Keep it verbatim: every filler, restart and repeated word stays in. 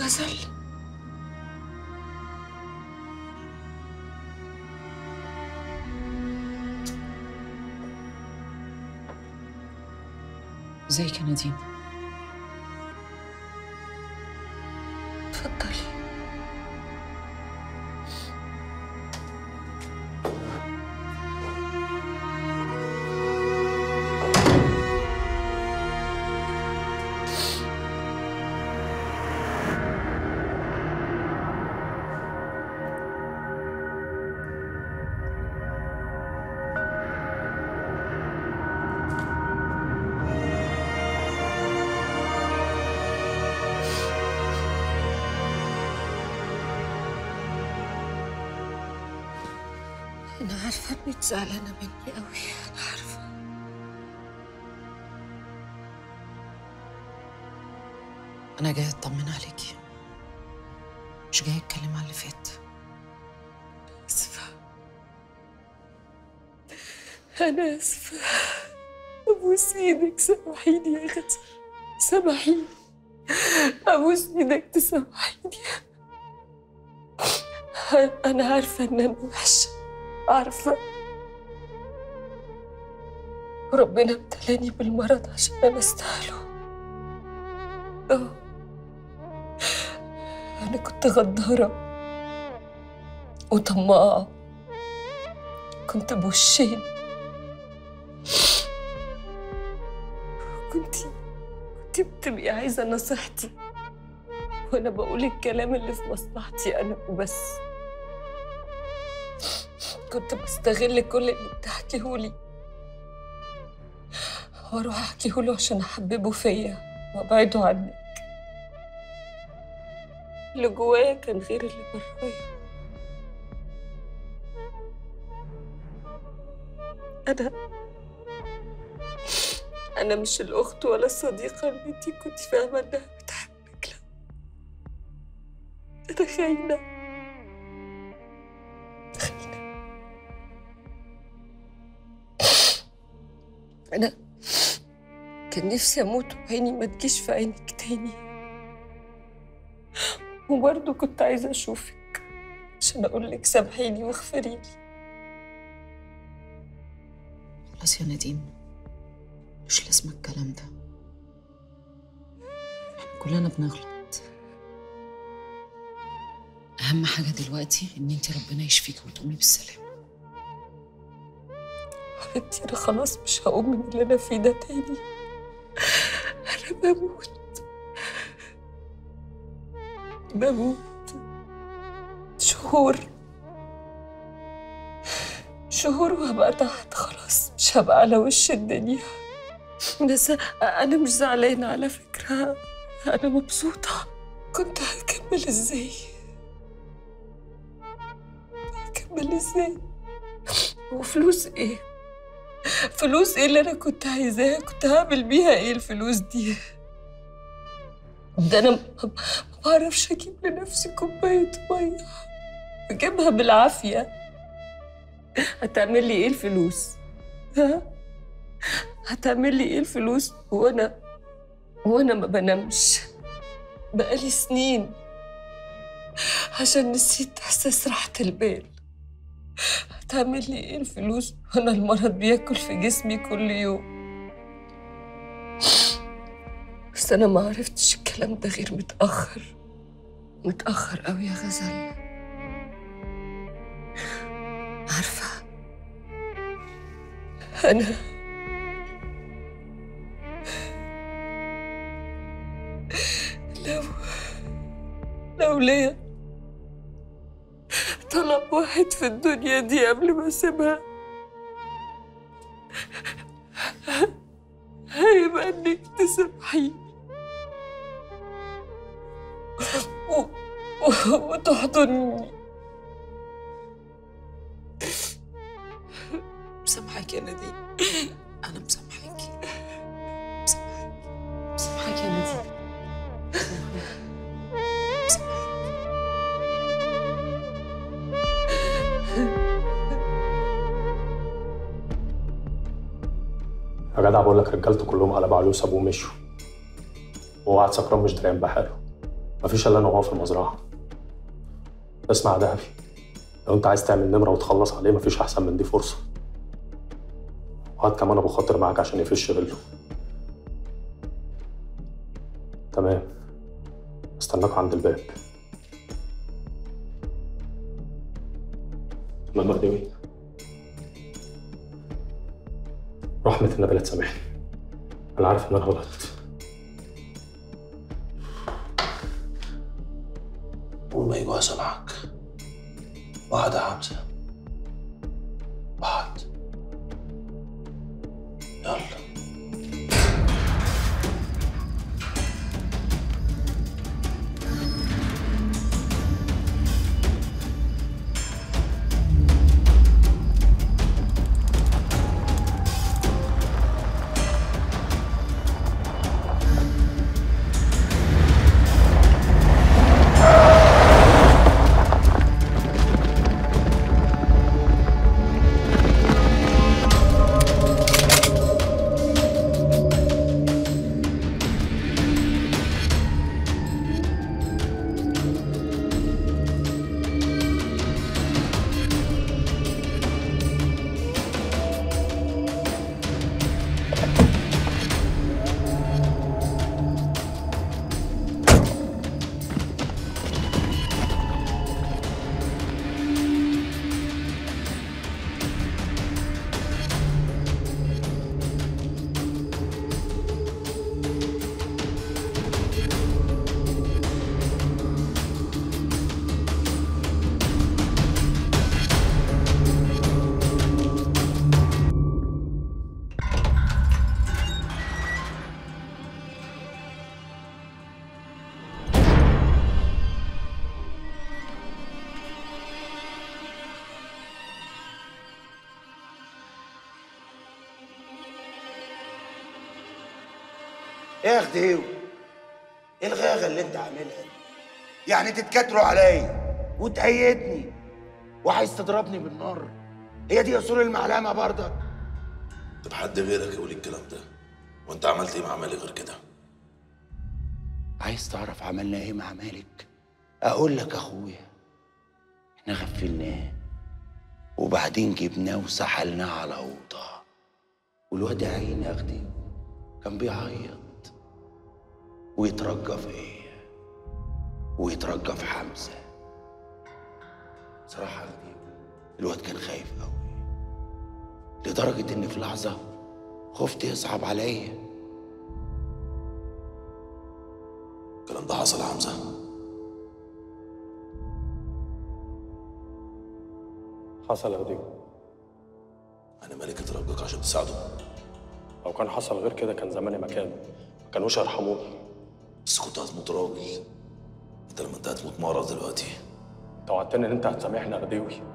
غزل، ازيك يا نديم؟ اتفضلي. أنا عارفة إنك زعلانة مني أوي، أنا عارفة. أنا جاية أطمن عليكي، مش جاية أتكلم على اللي فات. آسفة، أنا آسفة. أبوس إيدك سامحيني يا غزل، سامحيني. أبوس إيدك تسامحيني. أنا عارفة إن أنا وحشة، عارفة. ربنا ابتلاني بالمرض عشان أنا أستاهله. آه، أنا كنت غدارة وطماعة، كنت بوشين. كنت كنت بتبقي عايزة نصيحتي وأنا بقول الكلام اللي في مصلحتي أنا وبس. كنت بستغل كل اللي بتحكيهولي واروح احكيهوله عشان احببه فيا وابعده عنك. اللي جوايا كان غير اللي برايا. انا انا مش الاخت ولا الصديقه اللي انتي كنت فاهمه انها بتحبك، لا. انا خاينه خاينه. انا كان نفسي اموت وعيني ما تجيش في عينك تاني، وبرضه كنت عايزه اشوفك عشان اقول لك سامحيني واغفري لي. خلاص يا نديم، مش لازم الكلام ده، احنا كلنا بنغلط. أهم حاجة دلوقتي إن انتي ربنا يشفيكي وتقومي بالسلامة. حبيبتي أنا خلاص مش هقوم من اللي أنا فيه ده تاني. أنا بموت بموت شهور شهور وهبقى تحت خلاص، مش هبقى على وش الدنيا. بس أنا مش زعلانة على فكرة، أنا مبسوطة. كنت هكمل إزاي؟ هكمل إزاي؟ وفلوس إيه؟ فلوس إيه اللي أنا كنت عايزاها؟ كنت هعمل بيها إيه الفلوس دي؟ ده أنا ما بعرفش أجيب لنفسي كوباية مية، بجيبها بالعافية. هتعمل لي إيه الفلوس؟ ها؟ هتعمل لي إيه الفلوس وأنا وأنا ما بنامش بقالي سنين عشان نسيت إحساس راحة البال؟ هتعمل لي إيه الفلوس وأنا المرض بياكل في جسمي كل يوم؟ بس أنا ما عرفتش الكلام ده غير متأخر، متأخر أوي يا غزل. عارفة أنا لو لو ليا طلب واحد في الدنيا دي قبل ما أسيبها، هيبقى إنك تسامحيني وتحضني. مسامحاك يا نديم، أنا مسامحاكي، مسامحاكي مسامحاكي يا نديم، يا جدع بقول لك رجالته كلهم قلبوا عليه وسابوه ومشوا، وهو قاعد سكران مش دايم بحاله. مفيش الا انا وهو في المزرعه. اسمع يا دهبي، لو انت عايز تعمل نمره وتخلص عليه مفيش احسن من دي فرصه. وهات كمان ابو خاطر معاك عشان يفش غله. تمام، استناك عند الباب. ماما مردوي، رحمة النبي لا تسامحني، أنا عارف إن أنا غلطت. قول ما يجوا أسامحك. واحد يا حمزة، واحد. يلا. ايه يا خديوي؟ ايه الغاغه اللي انت عاملها دي؟ يعني تتكاتروا عليا وتأيدني وعايز تضربني بالنار؟ هي دي اصول المعلمه برضك؟ طب حد غيرك يقول الكلام ده، وانت عملت ايه مع مالك غير كده؟ عايز تعرف عملنا ايه مع مالك؟ اقول لك اخويا، احنا غفلناه وبعدين جبناه وسحلناه على اوضه، والواد يا عيني يا خديوي كان بيعيط ويترجى فيا ويترجى في حمزه. صراحه يا خديوي الواد كان خايف قوي، لدرجه ان في لحظه خفت يصعب عليا. الكلام ده حصل يا حمزه؟ حصل يا وديع. انا مالك اترجاك عشان تساعده؟ لو كان حصل غير كده كان زماني مكانه، ما كانوش هيرحموني. بس كنت هتموت راجل، انت لما انت هتموت مرة دلوقتي. انت وعدتني ان انت هتسامحني يا غديوي.